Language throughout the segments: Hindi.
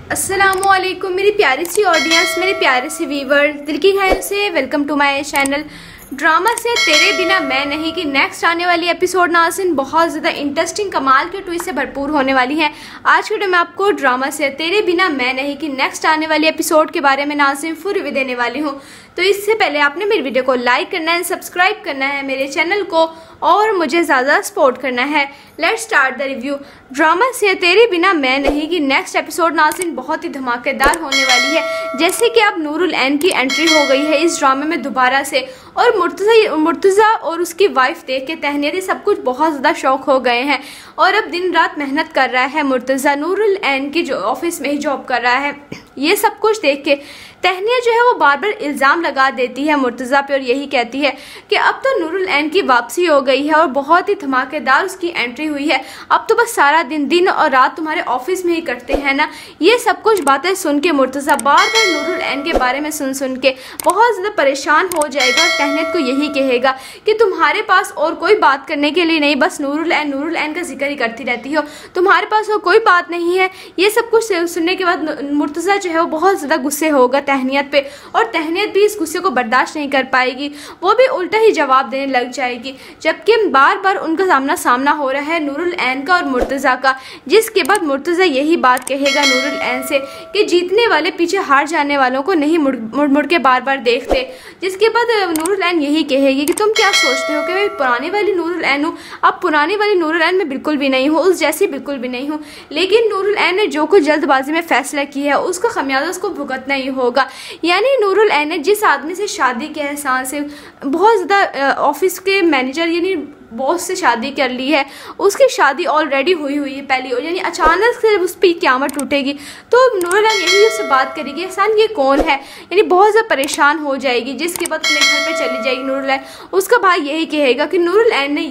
अस्सलामुअलैकुम मेरी प्यारी सी ऑडियंस, मेरे प्यारे से व्यूवर, दिल की गहराइयों से welcome to my channel. Drama से तेरे बिना मैं नहीं की नेक्स्ट आने वाली एपिसोड नाज़रीन बहुत ज़्यादा इंटरेस्टिंग कमाल के ट्विस्ट से भरपूर होने वाली है। आज के वीडियो में आपको ड्रामा से तेरे बिना मैं नहीं की नेक्स्ट आने वाली एपिसोड के बारे में नाज़रीन फुल रिव्यू देने वाली हूँ। तो इससे पहले आपने मेरी वीडियो को लाइक करना है, सब्सक्राइब करना है मेरे चैनल को और मुझे ज़्यादा सपोर्ट करना है। Let's start the review. Drama से तेरे बिना मैं नहीं की नेक्स्ट एपिसोड नाज़रीन बहुत ही धमाकेदार होने वाली है। जैसे कि अब नूरुल ऐन की एंट्री हो गई है इस ड्रामे में दोबारा से, और मुर्तज़ा और उसकी वाइफ देख के तहनीत सब कुछ बहुत ज़्यादा शौक हो गए हैं। और अब दिन रात मेहनत कर रहा है मुर्तज़ा, नूरुल ऐन की जो ऑफिस में ही जॉब कर रहा है। ये सब कुछ देख के तहनीत जो है वो बार बार इल्ज़ाम लगा देती है मुर्तज़ा पे और यही कहती है कि अब तो नूरुल ऐन की वापसी हो गई है और बहुत ही धमाकेदार उसकी एंट्री हुई है। अब तो बस सारा दिन और रात तुम्हारे ऑफिस में ही कटते हैं ना। ये सब कुछ बातें सुन के मुर्तज़ा बार बार नूरुल ऐन के बारे में सुन के बहुत ज़्यादा परेशान हो जाएगा और तहनीत को यही कहेगा कि तुम्हारे पास और कोई बात करने के लिए नहीं, बस नूरुल ऐन का जिक्र ही करती रहती हो, तुम्हारे पास और कोई बात नहीं है। ये सब कुछ सुनने के बाद मुर्तज़ा जो है वो बहुत ज़्यादा गुस्से होगा तहनीत पे, और तहनीत भी इस गुस्से को बर्दाश्त नहीं कर पाएगी। वो भी उल्टा ही जवाब देने लग जाएगी, जबकि बार बार उनका सामना हो रहा है नूरुल ऐन का और मुर्तज़ा का। जिसके बाद मुर्तज़ा यही बात कहेगा नूरुल ऐन से कि जीतने वाले पीछे हार जाने वालों को नहीं मुड़ के बार बार देखते। जिसके बाद नूरुल ऐन यही कहेगी कि तुम क्या सोचते हो कि मैं पुरानी वाली नूरुल ऐन हूँ। अब पुरानी वाली नूरुल ऐन में बिल्कुल भी नहीं हूँ, उस जैसी बिल्कुल भी नहीं हूँ, लेकिन नूरुल ऐन ने जो कुछ जल्दबाजी में फैसला किया है उसका खमियाजा उसको भुगतना ही होगा। यानी नूरुल ऐन ने जिस आदमी से शादी के एहसान से बहुत ज़्यादा ऑफिस के मैनेजर यानी बॉस से शादी कर ली है, उसकी शादी ऑलरेडी हुई है पहली, और यानी अचानक से उस पर क़यामत टूटेगी तो नूरुल ऐन यही उससे बात करेगी एहसान ये कौन है, यानी बहुत ज़्यादा परेशान हो जाएगी। जिसके बाद अपने घर पे चली जाएगी नूरुल ऐन। उसका भाई यही कहेगा कि नूरुल ऐन ने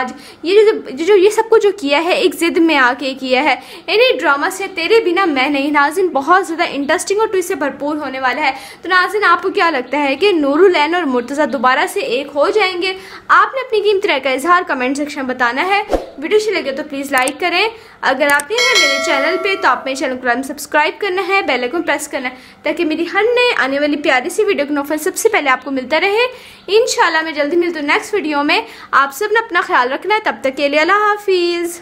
ये सब कुछ जो किया है एक ज़िद में आके किया है। यानी ड्रामा से तेरे बिना मैं नहीं नाज़रीन बहुत ज़्यादा इंटरेस्टिंग और ट्विस्ट से भरपूर होने वाला है। तो नाज़रीन आपको क्या लगता है कि नूरुल ऐन और मुर्तज़ा दोबारा से एक हो जाएंगे? आपने अपनी कीमती राय का इजहार कमेंट सेक्शन में बताना है। वीडियो अच्छी लगे तो प्लीज़ लाइक करें। अगर आप नए हैं मेरे चैनल पे तो आप मेरे चैनल को सब्सक्राइब करना है, बेल आइकन प्रेस करना है ताकि मेरी हर नए आने वाली प्यारी सी वीडियो की नोटिफिकेशन सबसे पहले आपको मिलता रहे। इंशाल्लाह मैं जल्दी मिलती हूँ नेक्स्ट वीडियो में। आप सब ने अपना ख्याल रखना है, तब तक के लिए अल्लाह हाफिज़।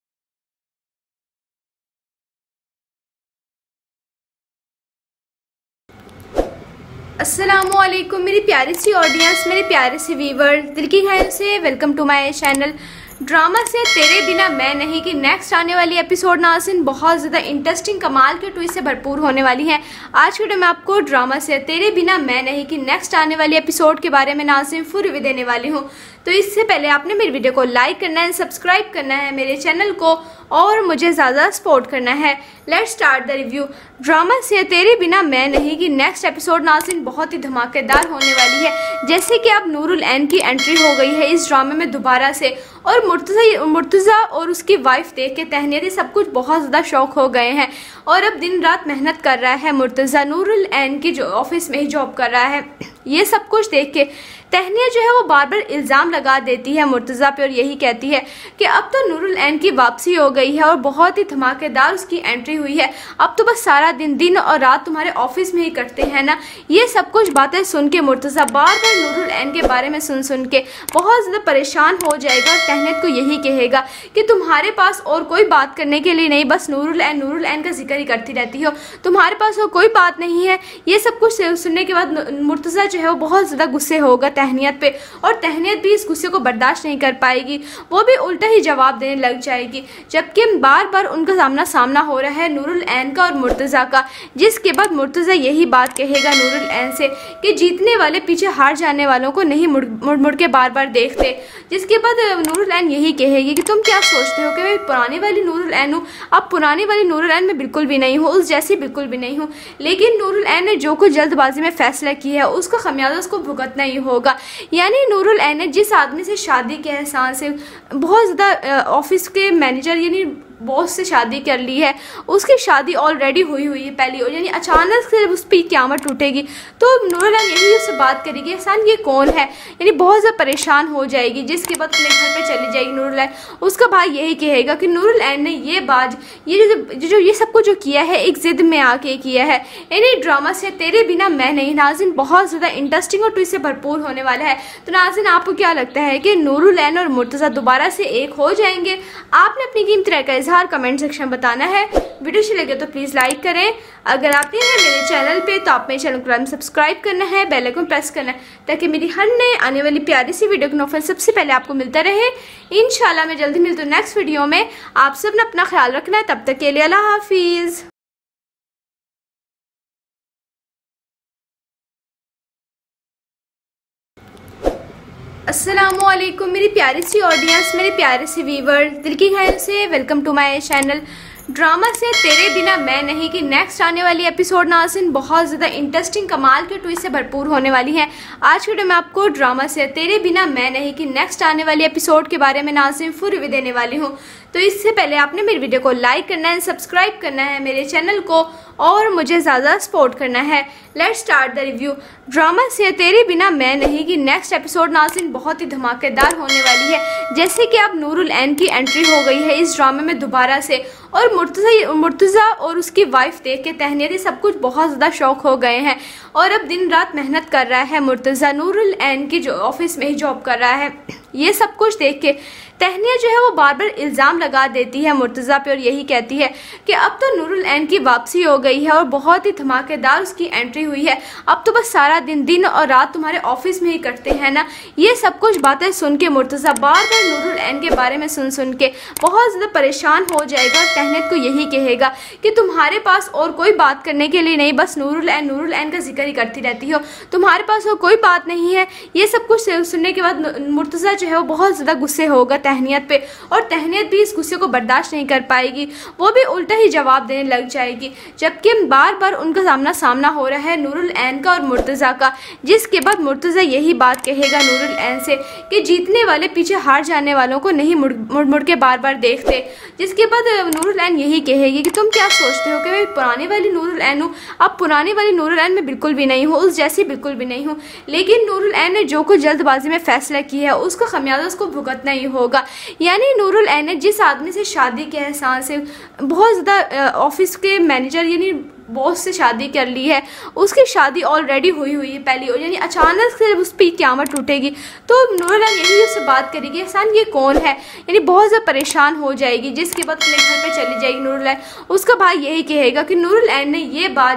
अस्सलामुअलैकुम मेरी प्यारी सी ऑडियंस, मेरे प्यारे से व्यूवर, दिल की गहराइयों से welcome to my channel. Drama से तेरे बिना मैं नहीं की नेक्स्ट आने वाली एपिसोड नाज़रीन बहुत ज़्यादा इंटरेस्टिंग कमाल के ट्विस्ट से भरपूर होने वाली है। आज के वीडियो में आपको ड्रामा से तेरे बिना मैं नहीं की नेक्स्ट आने वाली एपिसोड के बारे में नाज़रीन फुल रिव्यू देने वाली हूँ। तो इससे पहले आपने मेरी वीडियो को लाइक करना है, सब्सक्राइब करना है मेरे चैनल को और मुझे ज़्यादा सपोर्ट करना है। Let's start the review. Drama से तेरे बिना मैं नहीं की नेक्स्ट एपिसोड नाज़रीन बहुत ही धमाकेदार होने वाली है। जैसे कि अब नूरुल ऐन की एंट्री हो गई है इस ड्रामे में दोबारा से, और मुर्तज़ा और उसकी वाइफ देख के तहनीत सब कुछ बहुत ज़्यादा शौक हो गए हैं। और अब दिन रात मेहनत कर रहा है मुर्तज़ा, नूरुल ऐन की जो ऑफिस में ही जॉब कर रहा है। ये सब कुछ देख के तहनीत जो है वो बार बार इल्ज़ाम लगा देती है मुर्तज़ा पे और यही कहती है कि अब तो नूरुल ऐन की वापसी हो गई है और बहुत ही धमाकेदार उसकी एंट्री हुई है। अब तो बस सारा दिन और रात तुम्हारे ऑफिस में ही कटते हैं ना। ये सब कुछ बातें सुन के मुर्तज़ा बार बार नूरुल ऐन के बारे में सुन के बहुत ज़्यादा परेशान हो जाएगा और तहनीत को यही कहेगा कि तुम्हारे पास और कोई बात करने के लिए नहीं, बस नूरुल ऐन का जिक्र ही करती रहती हो, तुम्हारे पास और कोई बात नहीं है। ये सब कुछ सुनने के बाद मुर्तज़ा जो है वो बहुत ज़्यादा गुस्से होगा तहनीत पे, और तहनीत भी इस गुस्से को बर्दाश्त नहीं कर पाएगी। वो भी उल्टा ही जवाब देने लग जाएगी, जबकि बार बार उनका सामना हो रहा है नूरुल ऐन का और मुर्तज़ा का। जिसके बाद मुर्तज़ा यही बात कहेगा नूरुल ऐन से कि जीतने वाले पीछे हार जाने वालों को नहीं मुड़ के बार बार देखते। जिसके बाद नूरुल ऐन यही कहेगी कि तुम क्या सोचते हो कि मैं पुरानी वाली नूरुल ऐन हूँ। अब पुरानी वाली नूरुल ऐन में बिल्कुल भी नहीं हूँ, उस जैसी बिल्कुल भी नहीं हूँ, लेकिन नूरुल ऐन ने जो कुछ जल्दबाजी में फैसला किया है उसका खमियाजा उसको भुगतना ही होगा। यानी नूरुल ऐन ने जिस आदमी से शादी के एहसान से बहुत ज़्यादा ऑफिस के मैनेजर यानी बॉस से शादी कर ली है, उसकी शादी ऑलरेडी हुई है पहली, और यानी अचानक से उस पर क़यामत टूटेगी तो नूरुल ऐन यही उससे बात करेगी एहसान ये कौन है, यानी बहुत ज़्यादा परेशान हो जाएगी, जिसके बाद अपने घर पे चली जाएगी नूरुल ऐन। उसका भाई यही कहेगा कि नूरुल ऐन ने ये सब कुछ जो किया है एक ज़िद में आके किया है। यानी ड्रामा से तेरे बिना मैं नहीं नाज़रीन बहुत ज़्यादा इंटरेस्टिंग और ट्विस्ट से भरपूर होने वाला है। तो नाज़रीन आपको क्या लगता है कि नूरुल ऐन और मुर्तज़ा दोबारा से एक हो जाएंगे? आपने अपनी कीमती राय का इजहार कमेंट सेक्शन में बताना है। वीडियो अच्छी लगे तो प्लीज़ लाइक करें। अगर आप नहीं हैं मेरे चैनल पे तो आप मेरे चैनल को सब्सक्राइब करना है, बेल आइकन प्रेस करना है ताकि मेरी हर नए आने वाली प्यारी सी वीडियो का नोटिफिकेशन सबसे पहले आपको मिलता रहे। इंशाल्लाह मैं जल्दी मिलती हूँ नेक्स्ट वीडियो में। आप सब ने अपना ख्याल रखना है, तब तक के लिए अल्लाह हाफिज़। अस्सलामुअलैकुम मेरी प्यारी सी ऑडियंस, मेरे प्यारे से व्यूवर, दिल की खैर से welcome to my channel drama से तेरे बिना मैं नहीं की नेक्स्ट आने वाली एपिसोड नाज़रीन बहुत ज़्यादा इंटरेस्टिंग कमाल के ट्विस्ट से भरपूर होने वाली है। आज के वीडियो में आपको ड्रामा से तेरे बिना मैं नहीं की नेक्स्ट आने वाली एपिसोड के बारे में नाज़रीन फुल रिव्यू देने वाली हूँ। तो इससे पहले आपने मेरी वीडियो को लाइक करना है, सब्सक्राइब करना है मेरे चैनल को और मुझे ज़्यादा सपोर्ट करना है। Let's start the review. Drama से तेरे बिना मैं नहीं की नेक्स्ट एपिसोड नाज़रीन बहुत ही धमाकेदार होने वाली है। जैसे कि अब नूरुल ऐन की एंट्री हो गई है इस ड्रामे में दोबारा से, और मुर्तज़ा और उसकी वाइफ देख के तहनीत सब कुछ बहुत ज़्यादा शौक हो गए हैं और अब दिन रात मेहनत कर रहा है मुर्तज़ा नूरुल ऐन की जो ऑफिस में ही जॉब कर रहा है। ये सब कुछ देख के तहनीया जो है वो बार बार इल्ज़ाम लगा देती है मुर्तज़ा पे और यही कहती है कि अब तो नूरुल ऐन की वापसी हो गई है और बहुत ही धमाकेदार उसकी एंट्री हुई है, अब तो बस सारा दिन और रात तुम्हारे ऑफिस में ही कटते हैं ना। ये सब कुछ बातें सुन के मुर्तज़ा बार बार नूरुल ऐन के बारे में सुन के बहुत ज़्यादा परेशान हो जाएगा और तहनीत को यही कहेगा कि तुम्हारे पास और कोई बात करने के लिए नहीं, बस नूरुल ऐन का जिक्र ही करती रहती हो, तुम्हारे पास और कोई बात नहीं है। ये सब कुछ सुनने के बाद मुर्तज़ा जो है वो बहुत ज़्यादा गुस्से होगा तहनीत पे, और तहनीत भी इस गुस्से को बर्दाश्त नहीं कर पाएगी, वो भी उल्टा ही जवाब देने लग जाएगी। जबकि बार बार उनका सामना हो रहा है नूरुल ऐन का और मुर्तज़ा का, जिसके बाद मुर्तज़ा यही बात कहेगा नूरुल ऐन से कि जीतने वाले पीछे हार जाने वालों को नहीं मुड़ के बार बार देखते। जिसके बाद नूरुल ऐन यही कहेगी कि तुम क्या सोचते हो कि मैं पुरानी वाली नूरुल ऐन हूँ? अब पुरानी वाली नूरुल ऐन मैं बिल्कुल भी नहीं हूँ, उस जैसी बिल्कुल भी नहीं हूँ, लेकिन नूरुल ऐन ने जो कुछ जल्दबाजी में फैसला किया है उसका खमियाजा उसको भुगतना ही होगा। यानी नूरुल ऐन ने जिस आदमी से शादी के एहसान से बहुत ज़्यादा ऑफिस के मैनेजर यानी बॉस से शादी कर ली है, उसकी शादी ऑलरेडी हुई है पहली, और यानी अचानक से उस पर क़यामत टूटेगी तो नूरुल ऐन यही उससे बात करेगी एहसान ये कौन है, यानी बहुत ज़्यादा परेशान हो जाएगी, जिसके बाद अपने घर पे चली जाएगी नूरुल ऐन। उसका भाई यही कहेगा कि नूरुल ऐन ने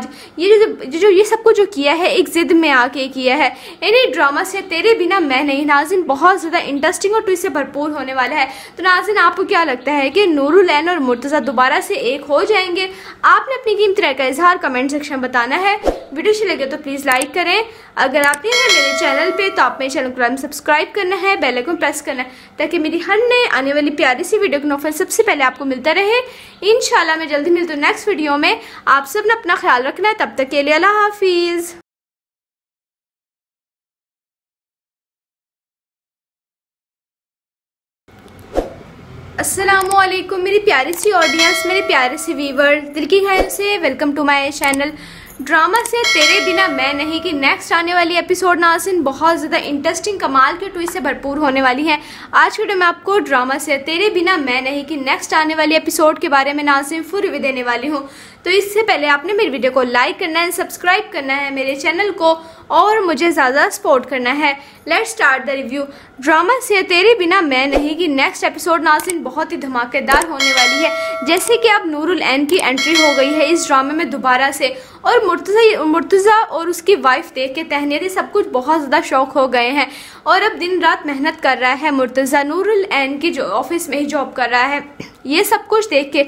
ये सब कुछ जो किया है एक ज़िद में आके किया है। यानी ड्रामा से तेरे बिना मैं नहीं नाज़रीन बहुत ज़्यादा इंटरेस्टिंग और ट्विस्ट से भरपूर होने वाला है। तो नाज़रीन आपको क्या लगता है कि नूरुल ऐन और मुर्तज़ा दोबारा से एक हो जाएंगे? आपने अपनी कीमती राय का इजहार कमेंट सेक्शन में बताना है। वीडियो अच्छी लगे तो प्लीज़ लाइक करें। अगर आप नहीं हैं मेरे चैनल पे तो आप मेरे चैनल को सब्सक्राइब करना है, बेल आइकन प्रेस करना है ताकि मेरी हर नए आने वाली प्यारी सी वीडियो का नोटिफिकेशन सबसे पहले आपको मिलता रहे। इंशाल्लाह मैं जल्दी मिलती हूँ नेक्स्ट वीडियो में। आप सब ने अपना ख्याल रखना है, तब तक के लिए अल्लाह हाफिज़। अस्सलामुअलैकुम मेरी प्यारी सी ऑडियंस, मेरे प्यारे से व्यूवर, दिल की खैर से welcome to my channel drama से तेरे बिना मैं नहीं की नेक्स्ट आने वाली एपिसोड नाज़रीन बहुत ज़्यादा इंटरेस्टिंग कमाल के ट्विस्ट से भरपूर होने वाली है। आज के वीडियो में आपको ड्रामा से तेरे बिना मैं नहीं की नेक्स्ट आने वाली एपिसोड के बारे में नाज़रीन फुल रिव्यू देने वाली हूँ। तो इससे पहले आपने मेरी वीडियो को लाइक करना है, सब्सक्राइब करना है मेरे चैनल को और मुझे ज़्यादा सपोर्ट करना है। Let's start the review. Drama से तेरे बिना मैं नहीं की नेक्स्ट एपिसोड नाज़रीन बहुत ही धमाकेदार होने वाली है। जैसे कि अब नूरुल ऐन की एंट्री हो गई है इस ड्रामे में दोबारा से, और मुर्तज़ा और उसकी वाइफ देख के तहनीत सब कुछ बहुत ज़्यादा शौक हो गए हैं और अब दिन रात मेहनत कर रहा है मुर्तज़ा नूरुल ऐन की जो ऑफिस में ही जॉब कर रहा है। ये सब कुछ देख के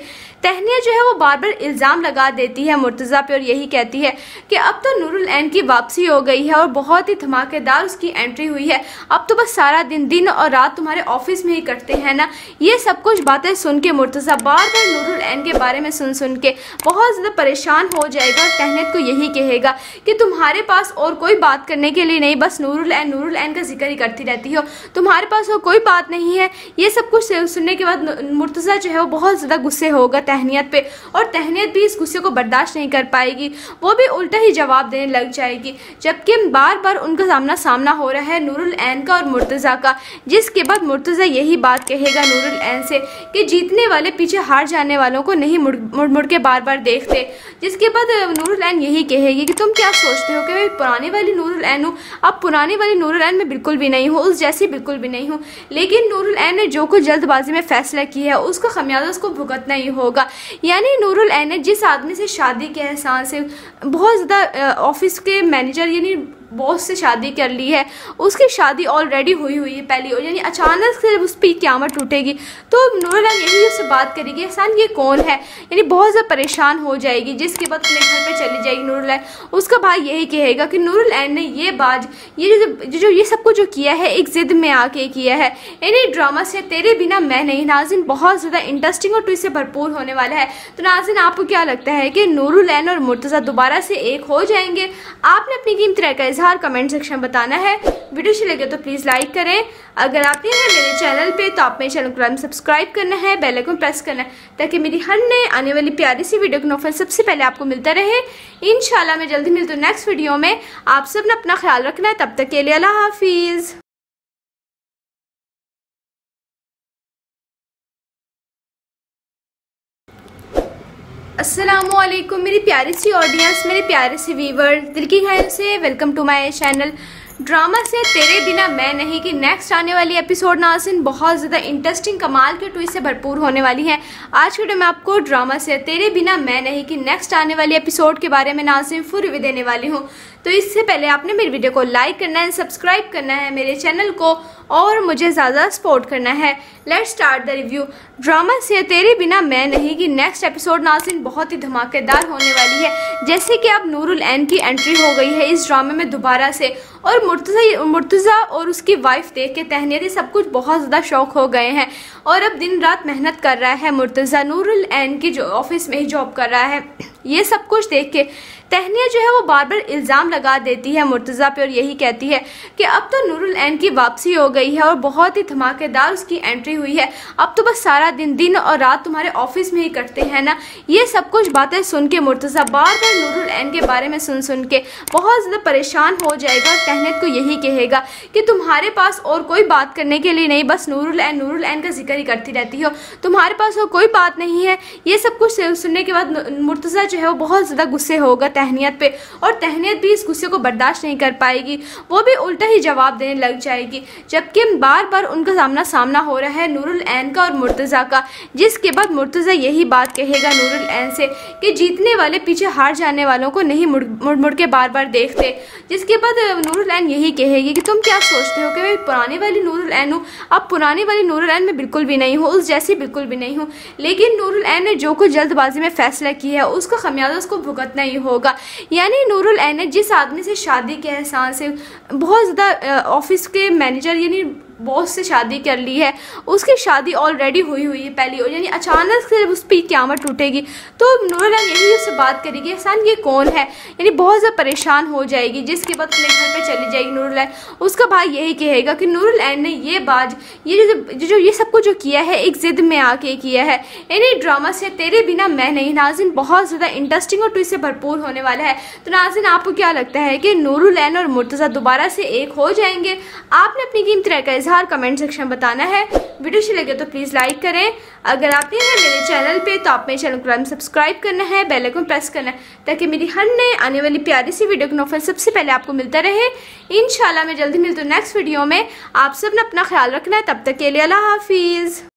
तहनिया जो है वो बार बार इल्ज़ाम लगा देती है मुर्तज़ा पे और यही कहती है कि अब तो नूरुल ऐन की वापसी हो गई है और बहुत ही धमाकेदार उसकी एंट्री हुई है। अब तो बस सारा दिन और रात तुम्हारे ऑफिस में ही कटते हैं ना। ये सब कुछ बातें सुन के मुर्तज़ा बार बार नूरुल ऐन के बारे में सुन के बहुत ज़्यादा परेशान हो जाएगा और तहनीत को यही कहेगा कि तुम्हारे पास और कोई बात करने के लिए नहीं, बस नूरुल ऐन का जिक्र ही करती रहती हो, तुम्हारे पास और कोई बात नहीं है। ये सब कुछ सुनने के बाद मुर्तज़ा जो है वो बहुत ज़्यादा गुस्से होगा तहनीत पे और तहनीत भी इस गुस्से को बर्दाश्त नहीं कर पाएगी। वो भी उल्टा ही जवाब देने लग जाएगी, जबकि बार बार उनका सामना हो रहा है नूरुल ऐन का और मुर्तज़ा का। जिसके बाद मुर्तज़ा यही बात कहेगा नूरुल ऐन से कि जीतने वाले पीछे हार जाने वालों को नहीं मुड़ के बार बार देखते। जिसके बाद नूरुल ऐन यही कहेगी कि तुम क्या सोचते हो कि मैं पुरानी वाली नूरुल ऐन हूँ। अब पुरानी वाली नूरुल ऐन में बिल्कुल भी नहीं हूँ, उस जैसी बिल्कुल भी नहीं हूँ। लेकिन नूरुल ऐन ने जो कुछ जल्दबाजी में फैसला किया है उसका खमियाजा उसको भुगतना ही होगा। यानी नूरुल ऐन ने जिस आदमी से शादी के एहसान से बहुत ज़्यादा ऑफिस के मैनेजर यानी बॉस से शादी कर ली है, उसकी शादी ऑलरेडी हुई है पहली, और यानी अचानक से उस पर क़यामत टूटेगी तो नूरुल ऐन यही उससे बात करेगी एहसान ये कौन है, यानी बहुत ज़्यादा परेशान हो जाएगी। जिसके बाद अपने घर पे चली जाएगी नूरुल ऐन। उसका भाई यही कहेगा कि नूरुल ऐन ने ये सब कुछ जो किया है एक ज़िद में आके किया है। यानी ड्रामा से तेरे बिना मैं नहीं नाज़रीन बहुत ज़्यादा इंटरेस्टिंग और ट्विस्ट से भरपूर होने वाला है। तो नाज़रीन आपको क्या लगता है कि नूरुल ऐन और मुर्तज़ा दोबारा से एक हो जाएंगे? आपने अपनी कीमती राय का इजहार कमेंट सेक्शन में बताना है। वीडियो अच्छी लगे तो प्लीज़ लाइक करें। अगर आप नए हैं मेरे चैनल पे तो आप मेरे चैनल को सब्सक्राइब करना है, बेल आइकन प्रेस करना है ताकि मेरी हर नए आने वाली प्यारी सी वीडियो का नोटिफिकेशन सबसे पहले आपको मिलता रहे। इंशाल्लाह मैं जल्दी मिलती हूँ नेक्स्ट वीडियो में। आप सब ने अपना ख्याल रखना है, तब तक के लिए अल्लाह हाफिज़। अस्सलामुअलैकुम मेरी प्यारी सी ऑडियंस, मेरे प्यारे से व्यूवर, दिल की गहराइयों से welcome to my channel drama से तेरे बिना मैं नहीं की नेक्स्ट आने वाली एपिसोड नाज़रीन बहुत ज़्यादा इंटरेस्टिंग कमाल के ट्विस्ट से भरपूर होने वाली है। आज के वीडियो में आपको ड्रामा से तेरे बिना मैं नहीं की नेक्स्ट आने वाली एपिसोड के बारे में नाज़रीन फुल रिव्यू देने वाली हूँ। तो इससे पहले आपने मेरी वीडियो को लाइक करना है, सब्सक्राइब करना है मेरे चैनल को और मुझे ज़्यादा सपोर्ट करना है। Let's start the review. Drama से तेरे बिना मैं नहीं की नेक्स्ट एपिसोड नाज़रीन बहुत ही धमाकेदार होने वाली है। जैसे कि अब नूरुल ऐन की एंट्री हो गई है इस ड्रामे में दोबारा से, और मुर्तज़ा और उसकी वाइफ देख के तहनीत सब कुछ बहुत ज़्यादा शौक हो गए हैं और अब दिन रात मेहनत कर रहा है मुर्तज़ा, नूरुल ऐन की जो ऑफिस में ही जॉब कर रहा है। ये सब कुछ देख के तहनिया जो है वो बार बार इल्ज़ाम लगा देती है मुर्तज़ा पे और यही कहती है कि अब तो नूरुल ऐन की वापसी हो गई है और बहुत ही धमाकेदार उसकी एंट्री हुई है। अब तो बस सारा दिन और रात तुम्हारे ऑफिस में ही कटते हैं ना। ये सब कुछ बातें सुन के मुर्तज़ा बार बार नूरुल ऐन के बारे में सुन के बहुत ज़्यादा परेशान हो जाएगा और तहनीत को यही कहेगा कि तुम्हारे पास और कोई बात करने के लिए नहीं, बस नूरुल ऐन का जिक्र ही करती रहती हो, तुम्हारे पास और कोई बात नहीं है। ये सब कुछ सुनने के बाद मुर्तज़ा जो है वो बहुत ज़्यादा गुस्से होगा तहनीत पे और तहनीत भी इस गुस्से को बर्दाश्त नहीं कर पाएगी। वो भी उल्टा ही जवाब देने लग जाएगी, जबकि बार बार उनका सामना हो रहा है नूरुल ऐन का और मुर्तज़ा का। जिसके बाद मुर्तज़ा यही बात कहेगा नूरुल ऐन से कि जीतने वाले पीछे हार जाने वालों को नहीं मुड़ के बार बार देखते। जिसके बाद नूरुल ऐन यही कहेगी कि तुम क्या सोचते हो कि मैं पुरानी वाली नूरुल ऐन हूँ। अब पुरानी वाली नूरुल ऐन में बिल्कुल भी नहीं हूँ, उस जैसी बिल्कुल भी नहीं हूँ। लेकिन नूरुल ऐन ने जो कुछ जल्दबाजी में फैसला किया है उसका खमियाजा उसको भुगतना ही होगा। यानी नूरुल ऐन ने जिस आदमी से शादी के एहसान से बहुत ज़्यादा ऑफिस के मैनेजर यानी बॉस से शादी कर ली है, उसकी शादी ऑलरेडी हुई है पहली, और यानी अचानक से उस पर क़यामत टूटेगी तो नूरुल ऐन यही उससे बात करेगी एहसान ये कौन है, यानी बहुत ज़्यादा परेशान हो जाएगी। जिसके बाद अपने घर पे चली जाएगी नूरुल ऐन। उसका भाई यही कहेगा कि नूरुल ऐन ने ये सब कुछ जो किया है एक ज़िद में आके किया है। यानी ड्रामा से तेरे बिना मैं नहीं नाज़रीन बहुत ज़्यादा इंटरेस्टिंग और ट्विस्ट से भरपूर होने वाला है। तो नाज़रीन आपको क्या लगता है कि नूरुल ऐन और मुर्तज़ा दोबारा से एक हो जाएंगे? आपने अपनी कीमती राय का इजहार कमेंट सेक्शन में बताना है। वीडियो अच्छी लगे तो प्लीज़ लाइक करें। अगर आप नए हैं मेरे चैनल पे तो आप मेरे चैनल को सब्सक्राइब करना है, बेल आइकन प्रेस करना है ताकि मेरी हर नए आने वाली प्यारी सी वीडियो का नोटिफिकेशन सबसे पहले आपको मिलता रहे। इंशाल्लाह मैं जल्दी मिलती हूँ नेक्स्ट वीडियो में। आप सब ने अपना ख्याल रखना है, तब तक के लिए अल्लाह हाफिज़।